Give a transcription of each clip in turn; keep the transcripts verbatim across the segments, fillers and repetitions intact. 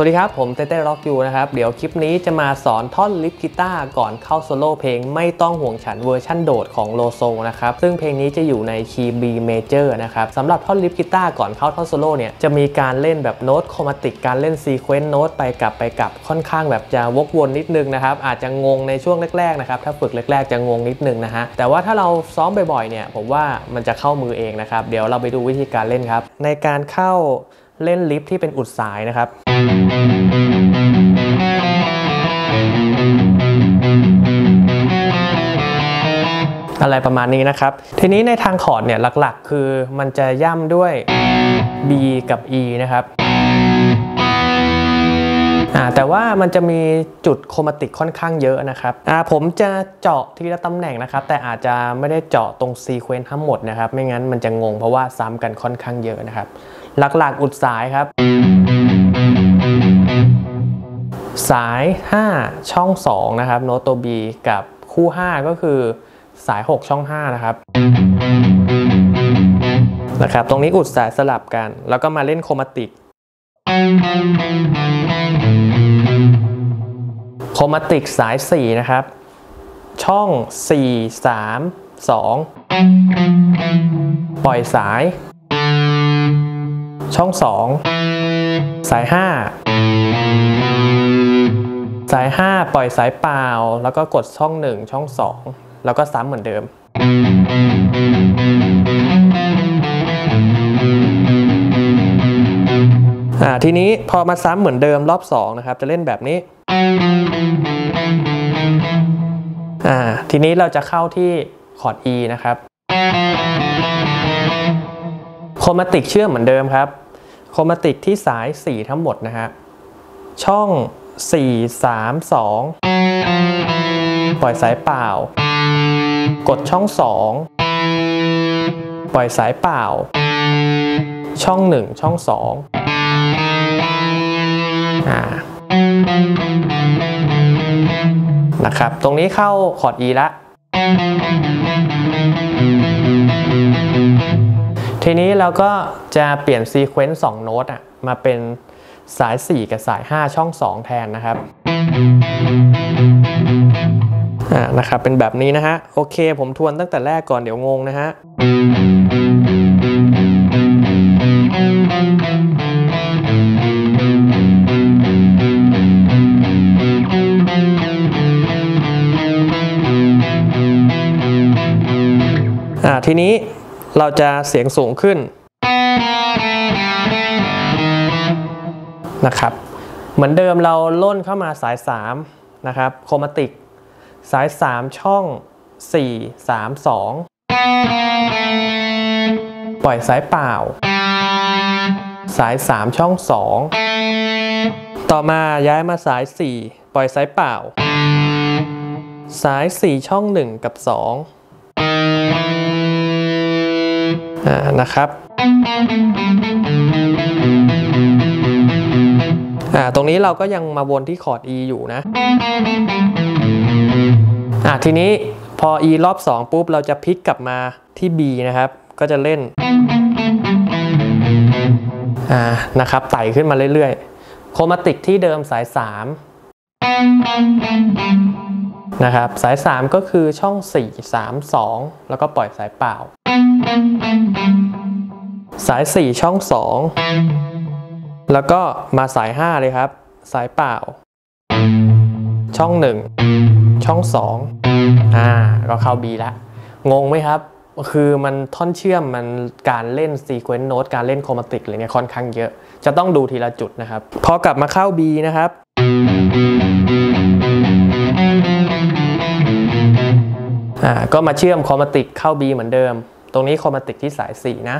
วัสดีครับผมเต้เต้ร็อกยูนะครับเดี๋ยวคลิปนี้จะมาสอนท่อนลิฟกีตาร์ก่อนเข้าโซโล่เพลงไม่ต้องห่วงฉันเวอร์ชั่นโดดของโลโซนะครับซึ่งเพลงนี้จะอยู่ในคีย์ B Major นะครับสำหรับท่อนลิฟกีตาร์ก่อนเข้าท่อนโซโล่เนี่ยจะมีการเล่นแบบโน้ตโครมาติกการเล่นซีเควนต์โน้ตไปกลับไปกลับค่อนข้างแบบจะวกวนนิดนึงนะครับอาจจะงงในช่วงแรกๆนะครับถ้าฝึกแรกๆจะงงนิดนึงนะฮะแต่ว่าถ้าเราซ้อมบ่อยๆเนี่ยผมว่ามันจะเข้ามือเองนะครับเดี๋ยวเราไปดูวิธีการเล่นครับในการเข้าเล่นลิฟที่เป็นอุดสายนะครับอะไรประมาณนี้นะครับทีนี้ในทางคอร์ดเนี่ยหลักๆคือมันจะย่ำด้วย B กับ E นะครับแต่ว่ามันจะมีจุดโครมาติกค่อนข้างเยอะนะครับผมจะเจาะทีละตำแหน่งนะครับแต่อาจจะไม่ได้เจาะตรงซีเควนต์ทั้งหมดนะครับไม่งั้นมันจะงงเพราะว่าซ้ำกันค่อนข้างเยอะนะครับหลักๆอุดสายครับสายห้าช่องสองนะครับโน้ตตัว B กับคู่ห้าก็คือสายหกช่องห้านะครับนะครับตรงนี้อุดสายสลับกันแล้วก็มาเล่นโครมาติกโครมาติกสายสี่นะครับช่องสี่ สาม สองปล่อยสายช่องสองสายห้าสายห้าปล่อยสายเปล่าแล้วก็กดช่องหนึ่งช่องสองแล้วก็ซ้ำเหมือนเดิมอ่าทีนี้พอมาซ้ำเหมือนเดิมรอบสองนะครับจะเล่นแบบนี้อ่าทีนี้เราจะเข้าที่คอร์ด E นะครับโครมาติกเชื่อมเหมือนเดิมครับโครมาติกที่สายสี่ทั้งหมดนะฮะช่องสี่ สาม สองปล่อยสายเปล่ากดช่องสองปล่อยสายเปล่าช่องหนึ่งช่องสองอ่านะครับตรงนี้เข้าคอร์ด E ละทีนี้เราก็จะเปลี่ยนซีเควนต์สองโน้ตอ่ะมาเป็นสายสี่กับสายห้าช่องสองแทนนะครับอ่านะครับเป็นแบบนี้นะฮะโอเคผมทวนตั้งแต่แรกก่อนเดี๋ยวงงนะฮะอ่าทีนี้เราจะเสียงสูงขึ้นนะครับเหมือนเดิมเราล่นเข้ามาสายสามนะครับโครมาติกสายสามช่องสี่ สาม สองปล่อยสายเปล่าสายสามช่องสองต่อมาย้ายมาสายสี่ปล่อยสายเปล่าสายสี่ช่องหนึ่งกับสองอ่านะครับอ่าตรงนี้เราก็ยังมาวนที่คอร์ด E อยู่นะอ่าทีนี้พอ E รอบสองปุ๊บเราจะพลิกกลับมาที่ B นะครับก็จะเล่นอ่านะครับไต่ขึ้นมาเรื่อยๆโครมาติกที่เดิมสายสามนะครับสายสามก็คือช่องสี่ สาม สองแล้วก็ปล่อยสายเปล่าสายสี่ช่องสองแล้วก็มาสายห้าเลยครับสายเปล่าช่องหนึ่งช่องสองอ่าก็เข้า B แล้วงงไหมครับคือมันท่อนเชื่อมมันการเล่นซีเควนต์โน้ตการเล่นโครมาติกอะไรเงี้ยค่อนข้างเยอะจะต้องดูทีละจุดนะครับพอกลับมาเข้า B นะครับอ่าก็มาเชื่อมโครมาติกเข้า B เหมือนเดิมตรงนี้โครมาติกที่สายสี่นะ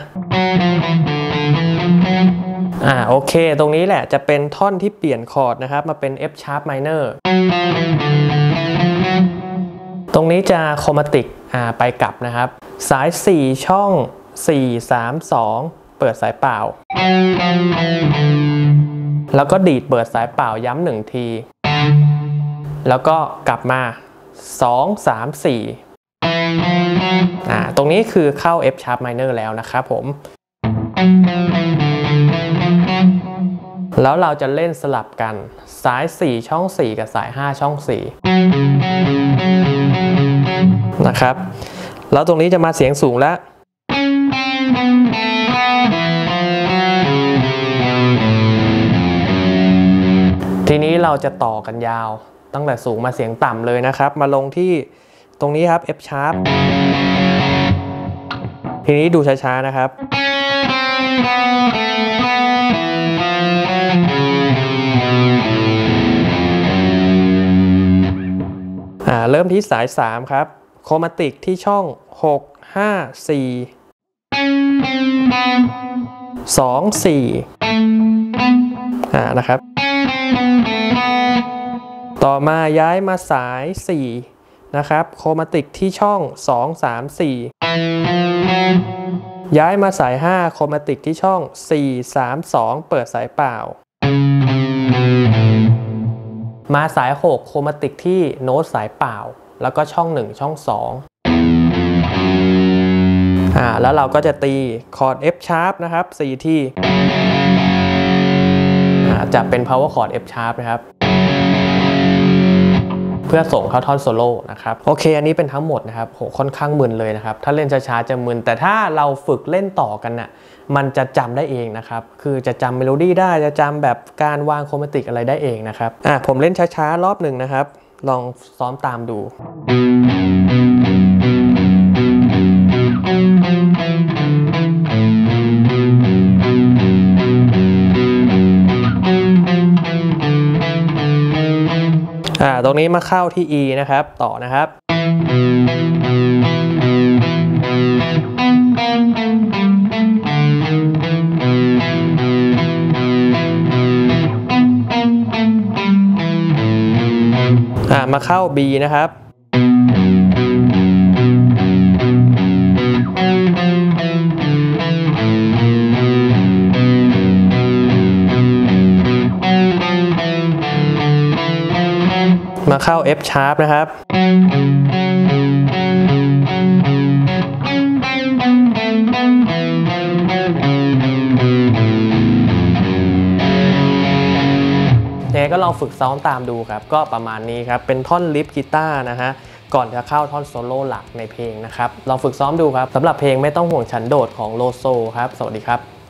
อ่าโอเคตรงนี้แหละจะเป็นท่อนที่เปลี่ยนคอร์ดนะครับมาเป็น F sharp minor ตรงนี้จะโครมาติกอ่าไปกลับนะครับสายสี่ช่องสี่ สาม สองเปิดสายเปล่าแล้วก็ดีดเปิดสายเปล่าย้ำหนึ่งทีแล้วก็กลับมาสอง สาม สี่อ่าตรงนี้คือเข้า F sharp minor แล้วนะครับผมแล้วเราจะเล่นสลับกันสายสี่ช่องสี่กับสายห้าช่องสี่นะครับแล้วตรงนี้จะมาเสียงสูงแล้วทีนี้เราจะต่อกันยาวตั้งแต่สูงมาเสียงต่ำเลยนะครับมาลงที่ตรงนี้ครับ F sharp ทีนี้ดูช้าๆนะครับอ่าเริ่มที่สายสามครับโครมาติกที่ช่องหก ห้า สี่ สอง สี่อ่านะครับต่อมาย้ายมาสายสี่นะครับโครมาติกที่ช่องสอง สาม สี่ ย้ายมาสายห้าโครมาติกที่ช่องสี่ สาม สองเปิดสายเปล่ามาสายหกโครมาติกที่โน้ตสายเปล่าแล้วก็ช่องหนึ่งช่องสองอ่าแล้วเราก็จะตีคอร์ด F sharp นะครับสี่ที่อ่าจะเป็น power chord F sharp นะครับเพื่อส่งเข้าท่อนโซโล่นะครับโอเคอันนี้เป็นทั้งหมดนะครับโหค่อนข้างมึนเลยนะครับถ้าเล่นช้าๆจะมึนแต่ถ้าเราฝึกเล่นต่อกันน่ะมันจะจำได้เองนะครับคือจะจำเมโลดี้ได้จะจำแบบการวางโครมาติกอะไรได้เองนะครับอ่ะผมเล่นช้าๆรอบหนึ่งนะครับลองซ้อมตามดูอ่าตรงนี้มาเข้าที่ E นะครับต่อนะครับอ่ามาเข้า B นะครับมาเข้า F sharp นะครับยังไงก็ลองฝึกซ้อมตามดูครับก็ประมาณนี้ครับเป็นท่อนลิฟกีตาร์นะฮะก่อนจะเข้าท่อนโซโล่หลักในเพลงนะครับลองฝึกซ้อมดูครับสำหรับเพลงไม่ต้องห่วงฉันโดดของโลโซครับสวัสดีครับ